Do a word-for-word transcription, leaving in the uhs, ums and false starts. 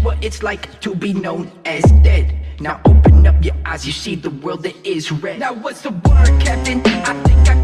what it's like to be known as dead. Now open up your eyes, you see the world that is red. Now what's the word, Captain? I think I